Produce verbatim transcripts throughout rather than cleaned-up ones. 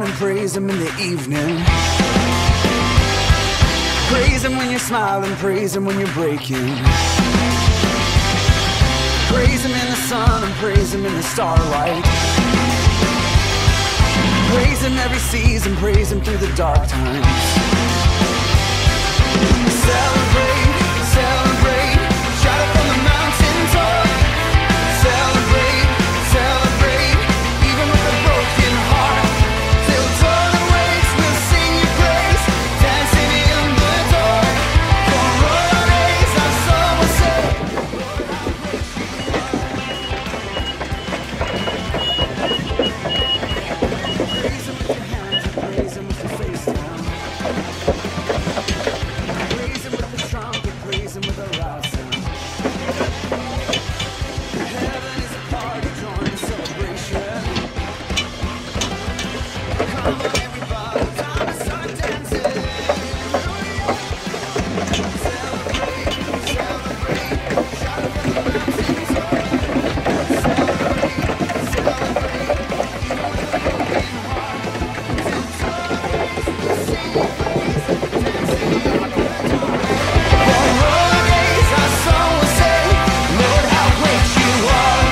morning, praise Him in the evening. Praise Him when you're smiling, praise Him when you're breaking. Praise Him in the sun and praise Him in the starlight. Praise Him every season, praise Him through the dark times. Celebrate, celebrate, shout it from the mountaintop. Celebrate, celebrate, even with a broken heart. Till dawn awakes, we'll sing your praise, dancing in the dark. For royal days, our soul will say, praise Him with your hands and praise Him with your face down. Praise Him with the trumpet, praise Him with a loud sound. Heaven is a party, join the celebration. Come on everybody, time to start dancing. Celebrate, celebrate, shout it from the mountains up. Celebrate, celebrate, even with a broken heart. Till dawn awakes, we'll sing your praise, dancing in the dark. For all days our song will say, Lord, how great you are.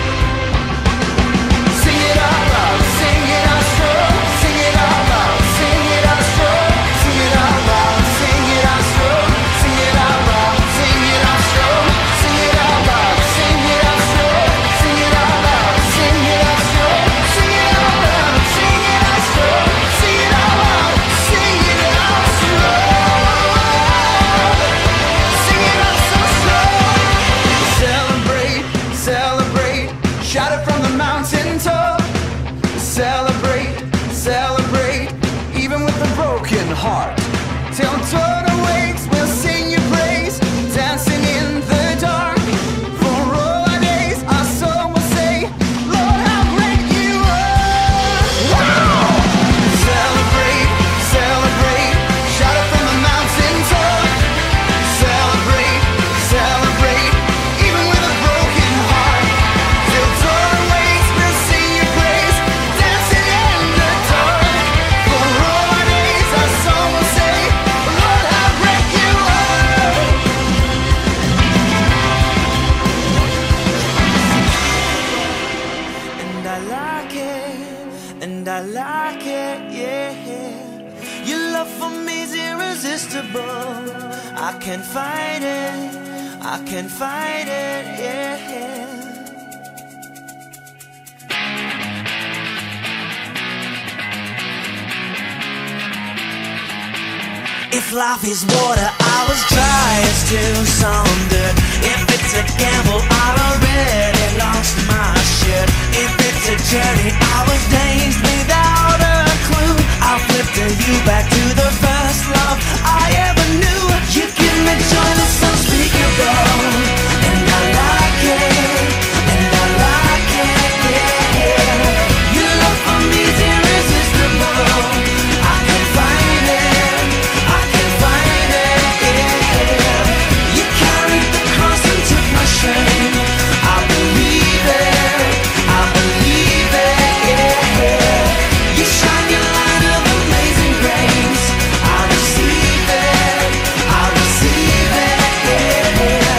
Sing it out loud, sing it out strong, sing it out loud, sing it out strong, sing it out loud, sing it out strong, sing it out loud, sing it out strong, sing it out loud, sing it out strong, sing it out loud, sing it out strong, sing it out loud, sing it out strong, sing it out loud, sing it out strong, sing it out so strong. Celebrate, celebrate, shout it from the mountaintop. Celebrate, celebrate, even with a broken heart. Till dawn awakes, we'll sing your praise, dancing in the dark. For all our days, our soul will say, Lord, how great you are. Wow! Celebrate, celebrate, shout it from the mountaintop. Celebrate, celebrate, even with a broken heart. Till dawn awakes, we'll sing your praise, dancing in the dark. For all our days, our soul will say, Lord, how great you are. And I like it, and I like it, yeah. Your love for me is irresistible. I can't fight it, I can't fight it, yeah. If life is water, I was dry as to some dirt. If it's a gamble, I already lost my shirt. If it's a journey, I was dazed without a clue. I'll flip to you back to the first love I ever knew. You give me joy that's unspeakable, and I like it, and I like it, yeah, yeah. Your love for me is irresistible. I can find it, I can find it, yeah. You carried the cross and took my shame. I believe it, I believe it, yeah. You shine your light of amazing grace. I receive it, I receive it, yeah.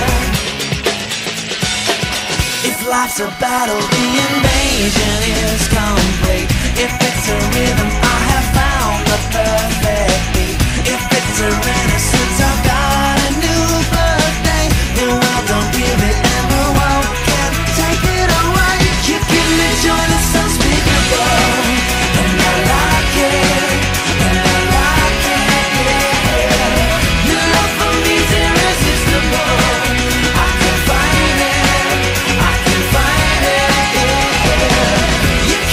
If life's a battle, the invasion is complete. If it's a rhythm, I have found the perfect beat. If it's a renaissance, I've got a new birthday. The world don't give it, and the world can't take it away. You give me joy that's unspeakable, and I like it, and I like it, yeah. Your love for me is irresistible. I can find it, I can find it, yeah. You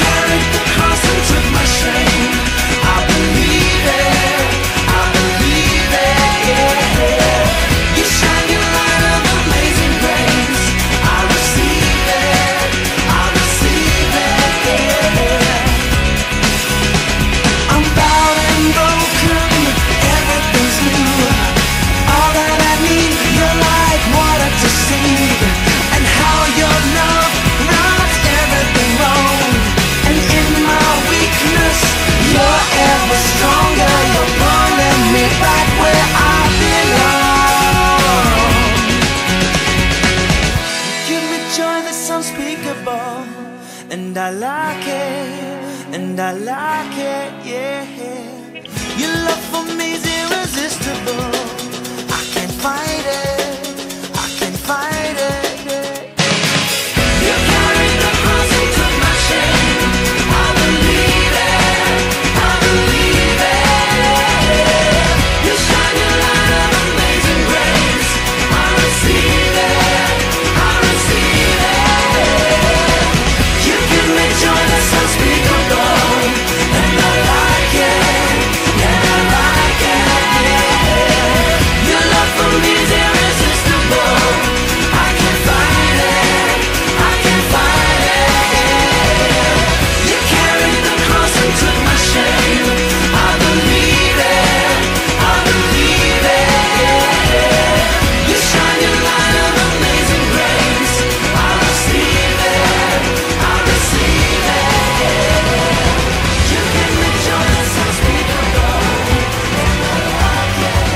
and I like it, yeah. Your love for me is irresistible. I can't fight it, I can't fight it, yeah. You carried the cross and took my shame. I believe it, I believe it. You shine your light of amazing grace. I receive it, I receive it. You give me joy that's unspeakable, and I like it, yeah, I like it, yeah. Your love for me is irresistible. I can't fight it, I can't fight it. You carried the cross and took my shame. I believe it, I believe it. You shine your light of amazing grace. I receive it, I receive it. You give me joy that's unspeakable, and I like it.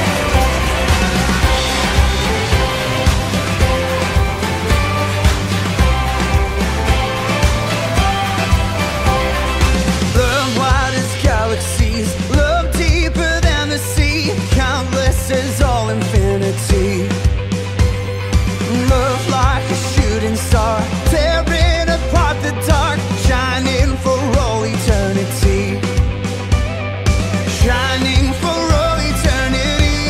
Love wide as galaxies, love deeper than the sea, countless as all infinity. Love like a shooting star, tearing apart the dark, shining for all eternity. Shining for all eternity.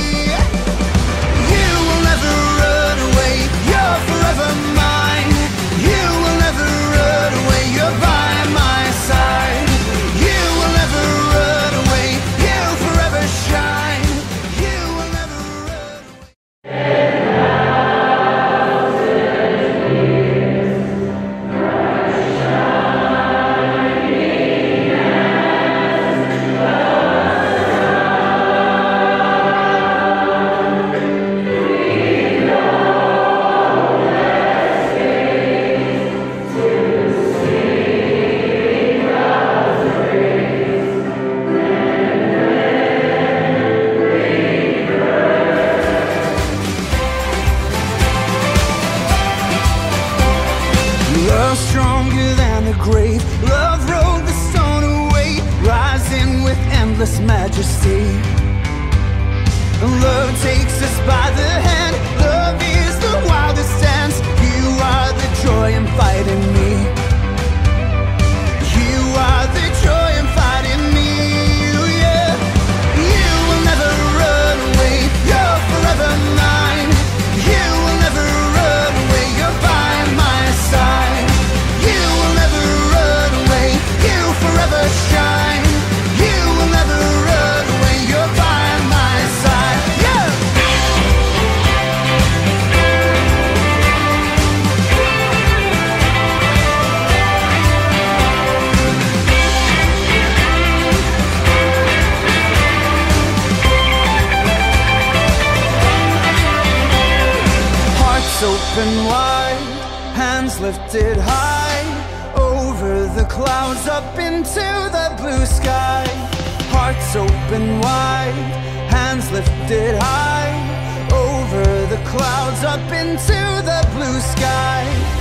You will never run away, you're forever mine. You will never run away, you're by my side. You will never run away, you forever shine. You will never run away. Love stronger than the grave. Love rolled the stone away, rising with endless majesty. Love takes us by the hand. Love is the wildest dance. You are the joy in fighting me. You are the joy in fighting me, yeah. You will never run away, you're forever mine. You will never run away, you're by my side. You will never run away, you forever shine. You will never run away, you're by my side, yeah. Hearts open wide, hands lifted high, over the clouds up into the blue sky. Hearts open wide, hands lifted high, over the clouds up into the blue sky.